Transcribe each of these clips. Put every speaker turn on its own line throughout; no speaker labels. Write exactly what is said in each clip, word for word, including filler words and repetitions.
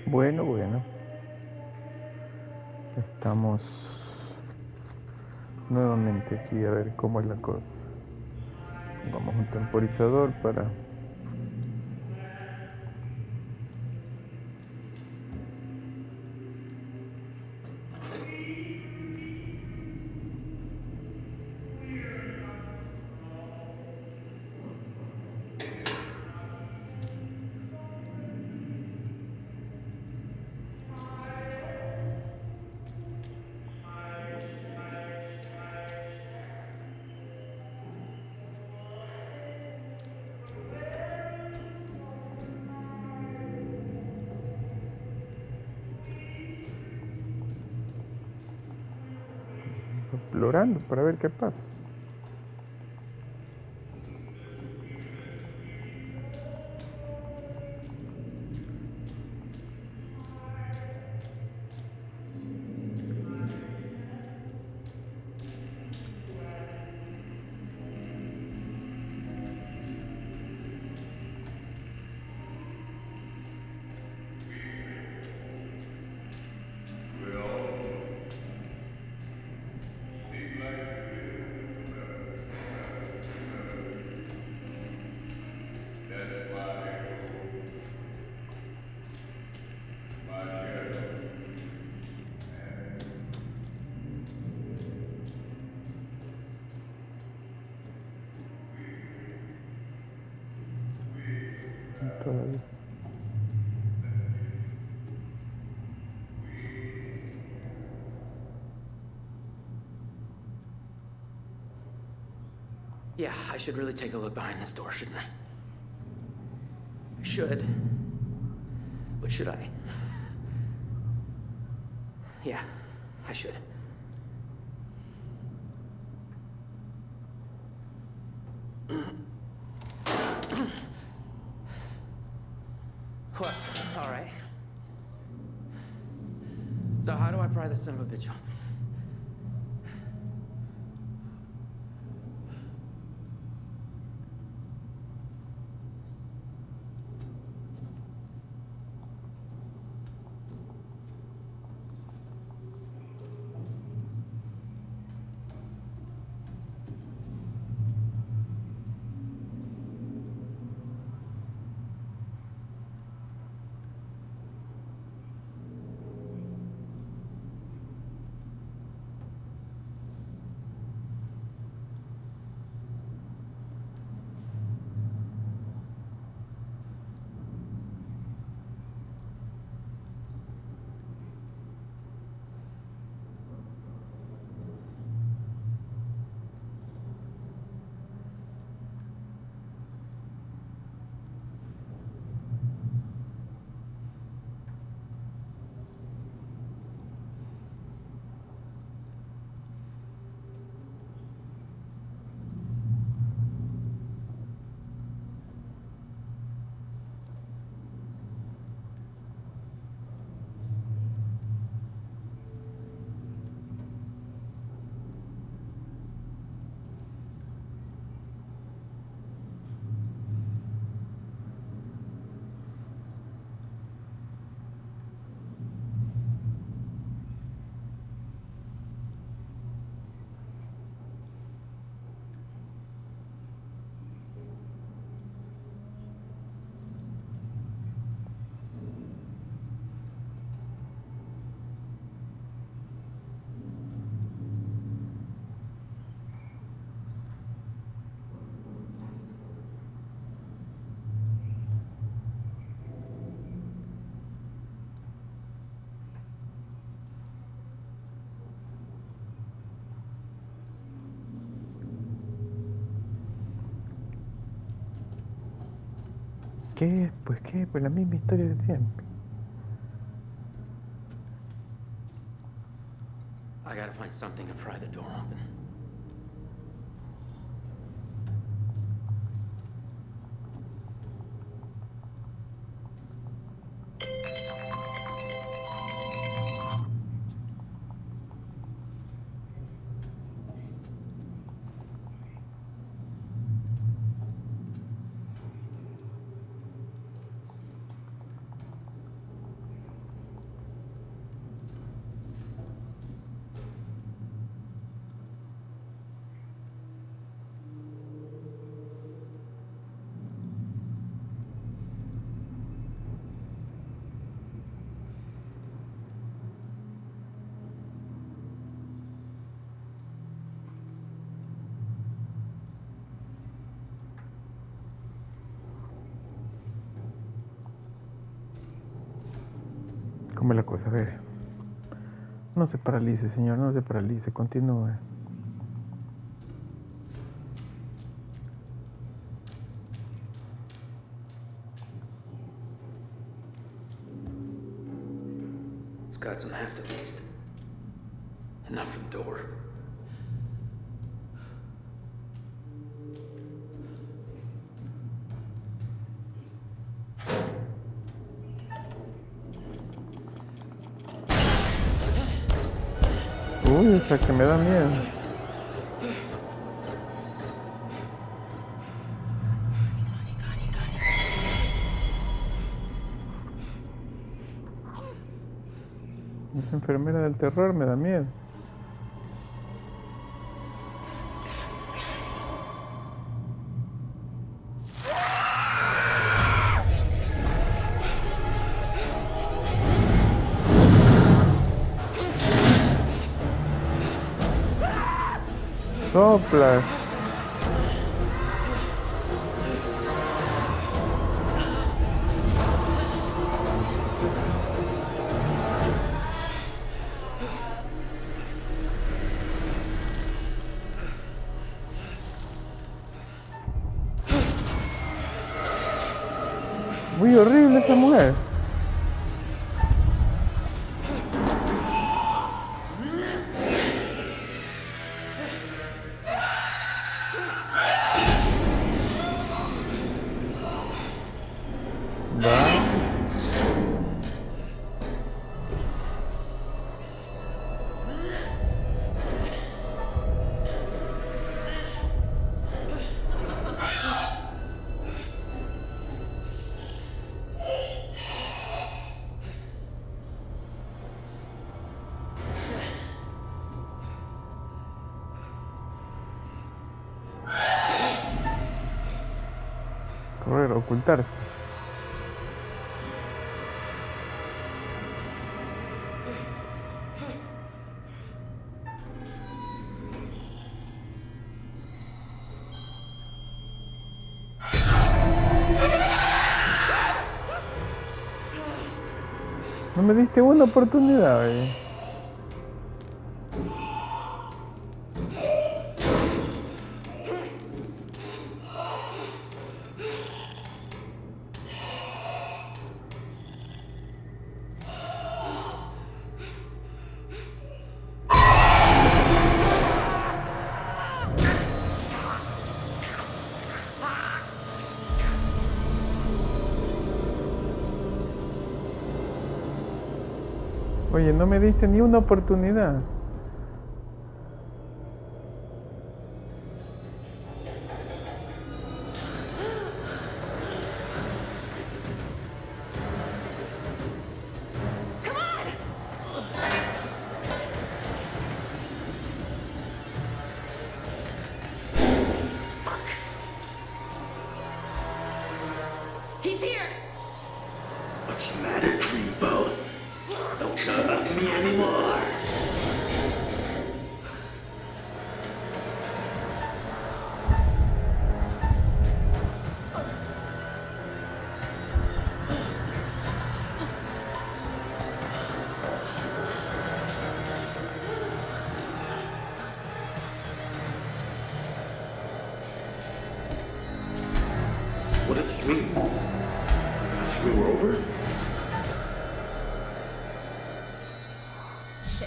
Bueno, bueno, estamos nuevamente aquí a ver cómo es la cosa. Pongamos un temporizador para... explorando para ver qué pasa. Todavía.
Yeah, I should really take a look behind this door, shouldn't I? Should. But should I? Yeah, I should. Well, all right. So how do I pry this son of a bitch open?
¿Qué? Pues qué, pues la misma historia de siempre.
I gotta find something to pry the door open.
¿Cómo es la cosa? A ver. No se paralice, señor, no se paralice, continúe.
It's got some heft at least. Enough for the door.
Uy, esa que me da miedo. Esa enfermera del terror me da miedo. Sopla. Muy horrible esa mujer. Correr, ocultarse. No me diste una oportunidad, eh. Oye, no me diste ni una oportunidad.
He's here!
What's the matter, Dreamboat? Don't shut up to me anymore. What does this mean? Does this mean we're over?
Shit.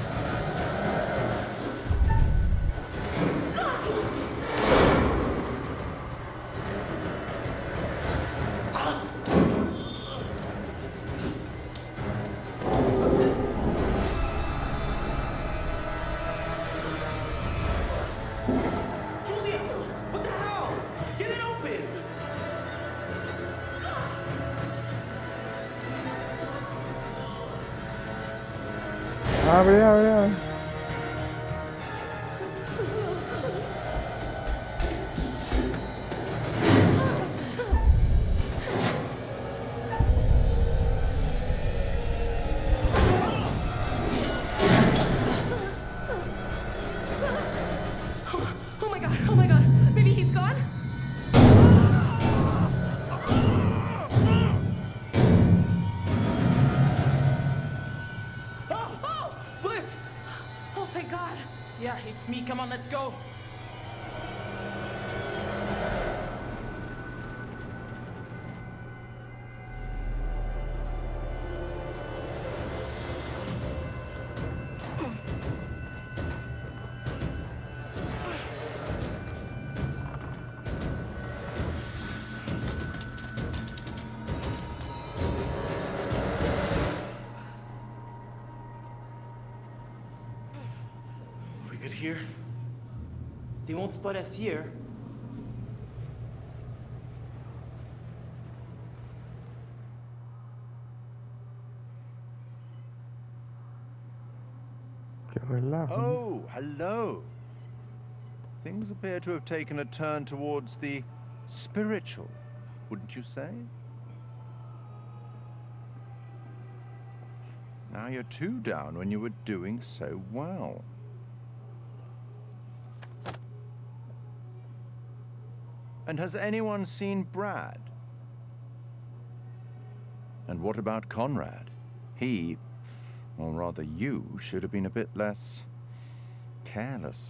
Julia! What the hell? Get it open!
Abre, abre, abre.
Oh my god, oh my god. Maybe he's gone?
It's me. Come on, let's go.
Here?
They won't spot us here.
Qué relajo.
Oh, hello. Things appear to have taken a turn towards the spiritual, wouldn't you say? Now you're two down when you were doing so well. And has anyone seen Brad? And what about Conrad? He, or rather you, should have been a bit less careless.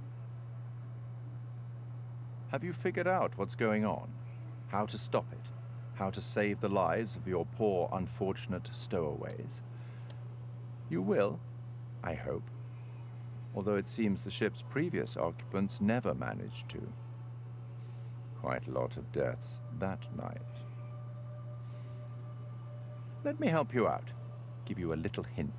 Have you figured out what's going on? How to stop it? How to save the lives of your poor, unfortunate stowaways? You will, I hope. Although it seems the ship's previous occupants never managed to. Quite a lot of deaths that night. Let me help you out. Give you a little hint.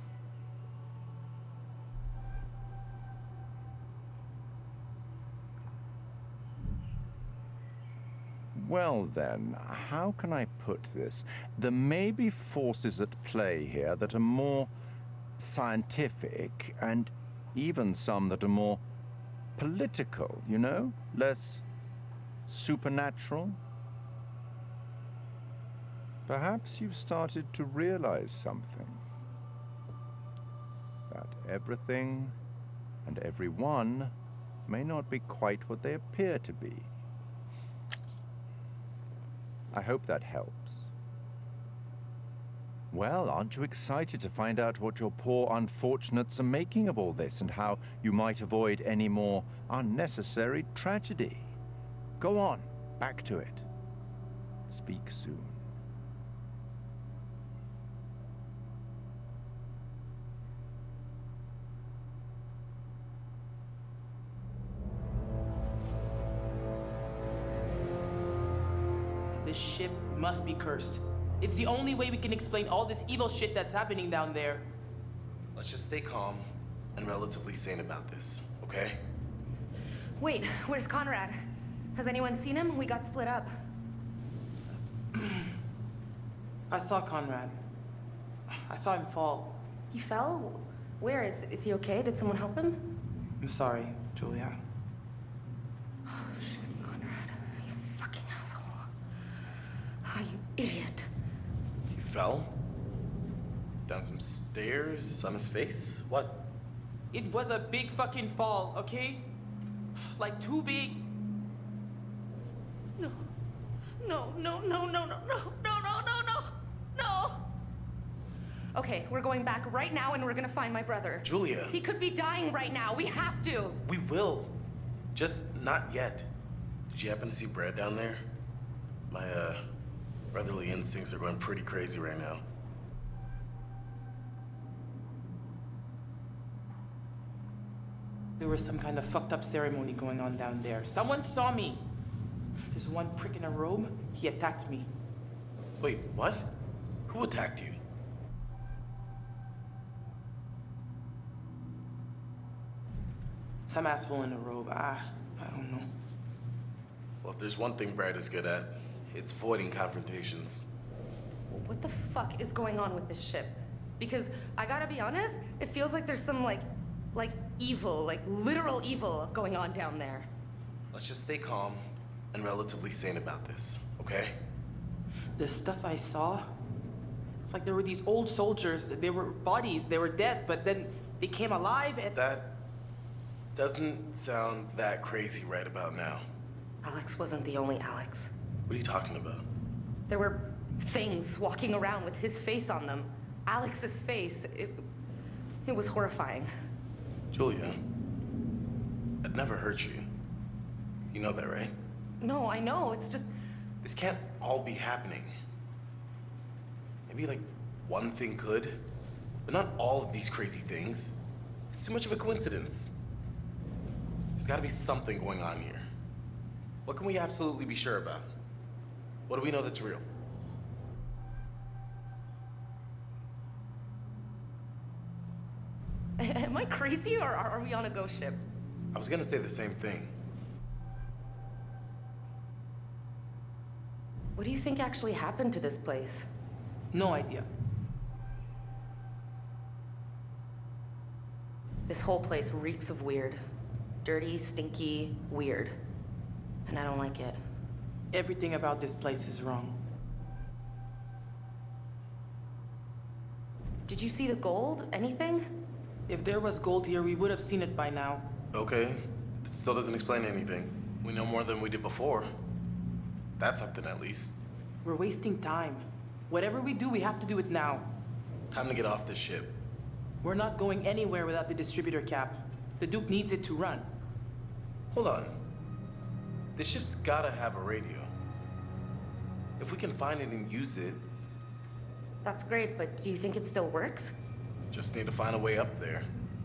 Well then, how can I put this? There may be forces at play here that are more scientific, and even some that are more political, you know? Less supernatural? Perhaps you've started to realize something. That everything and everyone may not be quite what they appear to be. I hope that helps. Well, aren't you excited to find out what your poor unfortunates are making of all this and how you might avoid any more unnecessary tragedy? Go on, back to it. Speak soon.
This ship must be cursed. It's the only way we can explain all this evil shit that's happening down there.
Let's just stay calm and relatively sane about this, okay?
Wait, where's Conrad? Has anyone seen him? We got split up.
I saw Conrad. I saw him fall.
He fell? Where? Is, is he okay? Did someone help him?
I'm sorry, Julia.
Oh, shit, Conrad. You fucking asshole. Oh, you idiot.
He fell? Down some stairs on his face? What?
It was a big fucking fall, okay? Like, too big.
No. No, no, no, no, no, no, no, no, no, no, no. Okay, we're going back right now and we're gonna find my brother.
Julia.
He could be dying right now. We have to.
We will. Just not yet. Did you happen to see Brad down there? My, uh, brotherly instincts are going pretty crazy right now.
There was some kind of fucked up ceremony going on down there. Someone saw me. There's one prick in a robe. He attacked me.
Wait, what? Who attacked you?
Some asshole in a robe. I, I don't know.
Well, if there's one thing Brad is good at, it's avoiding confrontations.
What the fuck is going on with this ship? Because I gotta be honest, it feels like there's some like, like evil, like literal evil going on down there.
Let's just stay calm and relatively sane about this, okay?
The stuff I saw, it's like there were these old soldiers. They were bodies. They were dead, but then they came alive and...
That doesn't sound that crazy right about now.
Alex wasn't the only Alex.
What are you talking about?
There were things walking around with his face on them. Alex's face. It, it was horrifying.
Julia, I'd never hurt you. You know that, right?
No, I know. It's just.
This can't all be happening. Maybe, like, one thing could, but not all of these crazy things. It's too much of a coincidence. There's gotta be something going on here. What can we absolutely be sure about? What do we know that's real?
Am I crazy, or are we on a ghost ship?
I was gonna say the same thing.
What do you think actually happened to this place?
No idea.
This whole place reeks of weird. Dirty, stinky, weird. And I don't like it.
Everything about this place is wrong.
Did you see the gold? Anything?
If there was gold here, we would have seen it by now.
Okay, that still doesn't explain anything. We know more than we did before. That's something, at least.
We're wasting time. Whatever we do, we have to do it now.
Time to get off this ship.
We're not going anywhere without the distributor cap. The Duke needs it to run.
Hold on. This ship's gotta have a radio. If we can find it and use it,
That's great, but do you think it still works?
just need to find a way up there.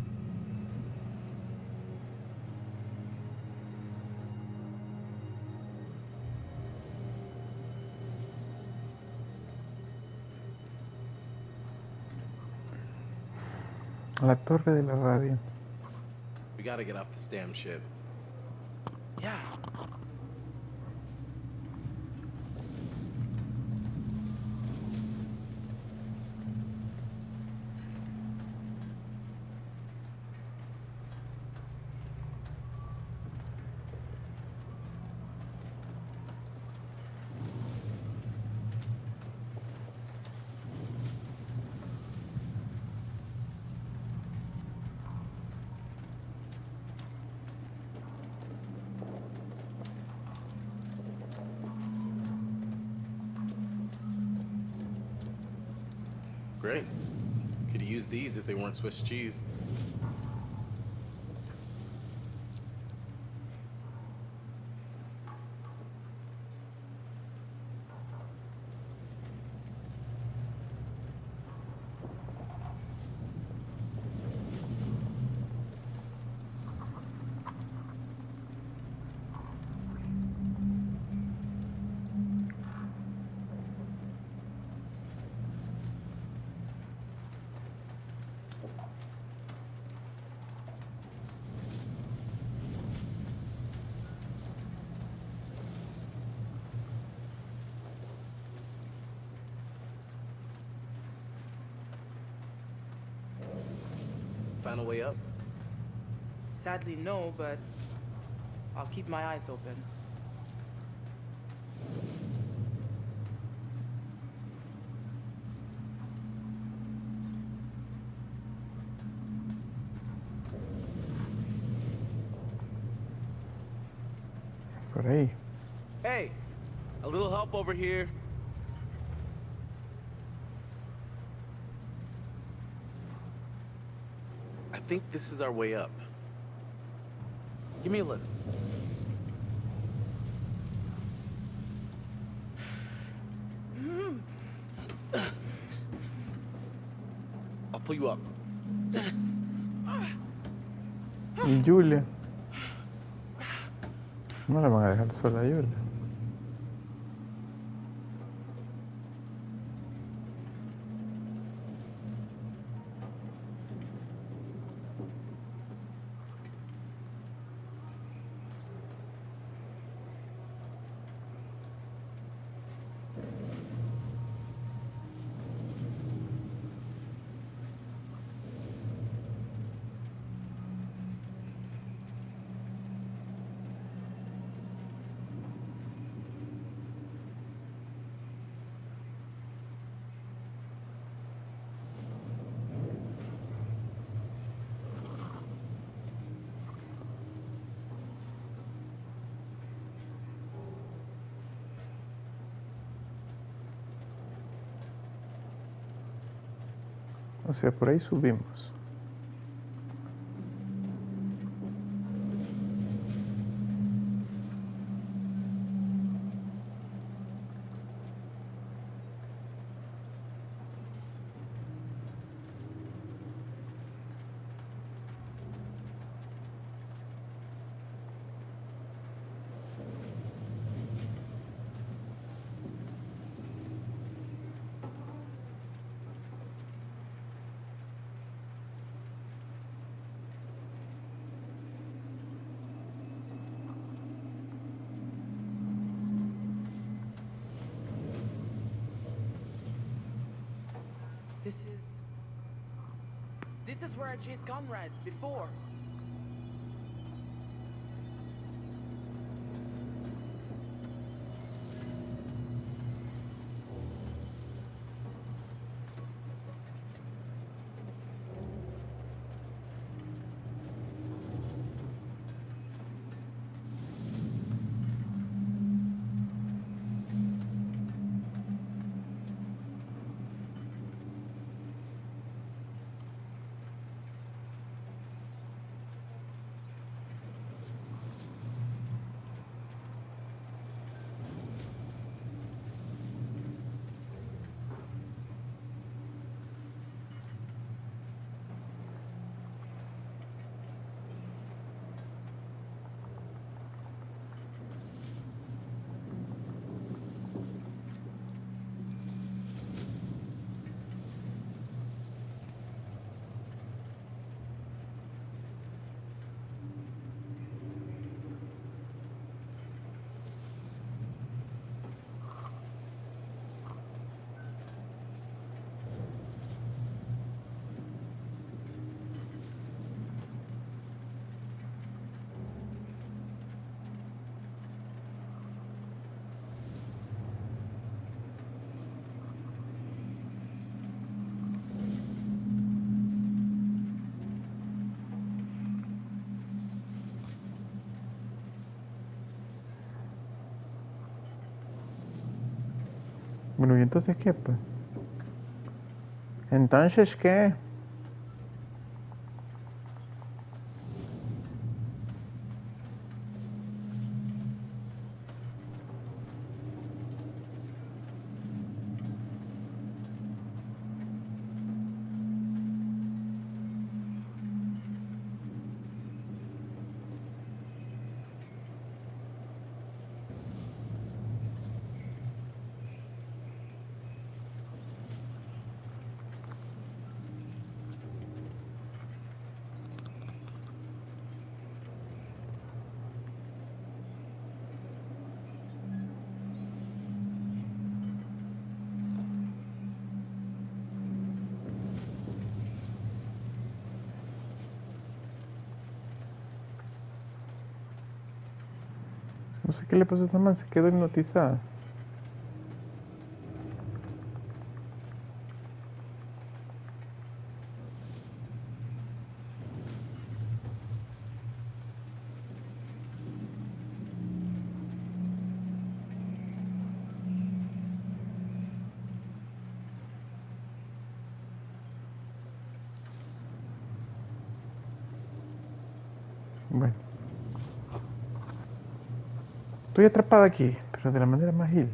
La torre de la radio.
We gotta get off this damn ship.
Yeah.
Great. Could have used these if they weren't Swiss cheesed. Find a way up?
Sadly, no, but I'll keep my eyes open.
Por ahí.
Hey, a little help over here. I think this is our way up. Give me a lift. I'll pull you up.
Y Julia. No la van a dejar sola a Julia. O sea, por ahí subimos.
This is... This is where I chased Conrad before.
Bueno, ¿y entonces qué, pues? ¿Entonces qué? No sé qué le pasó a esta man, se quedó hipnotizada. Bueno. Estoy atrapada aquí, pero de la manera más gil.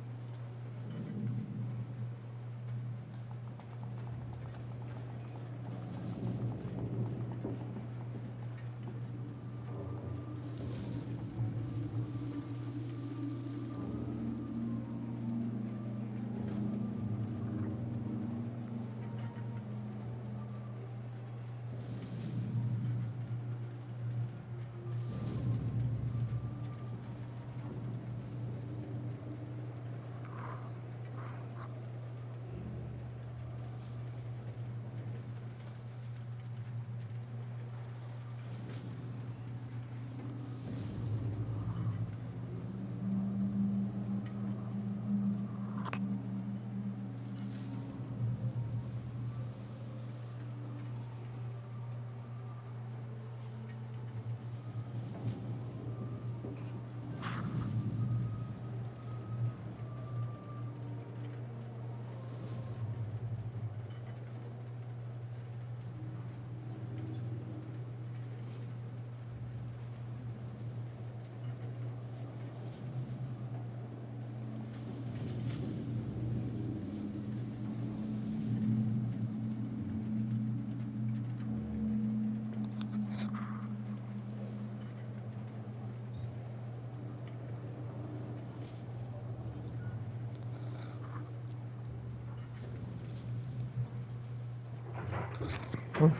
Uf.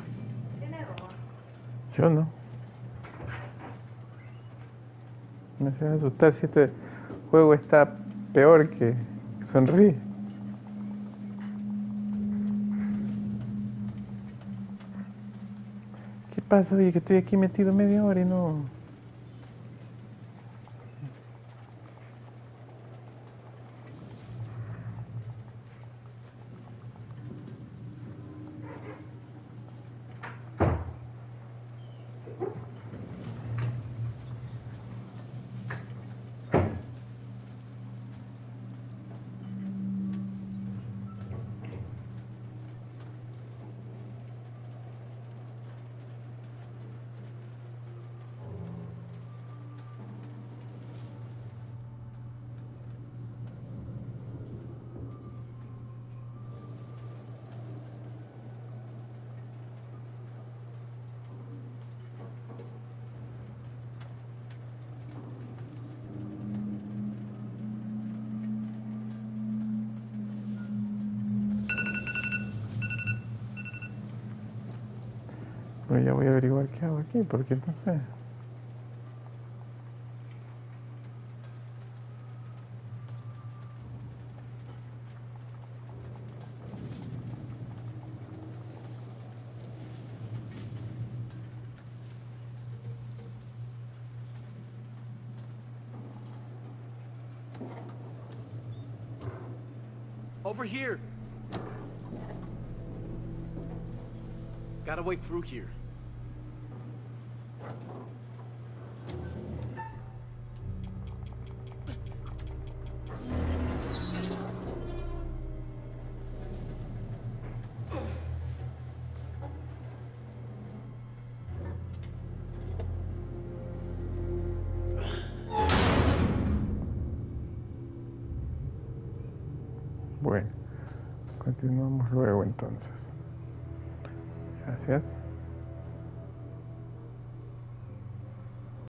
Yo no. No se va a asustar si este juego está peor que Sonríe. pasa? Oye, que estoy aquí metido media hora y no... Bueno, ya voy a averiguar qué hago aquí, porque no sé.
Over here! Got a way through here.
Bueno, continuamos luego entonces. Gracias.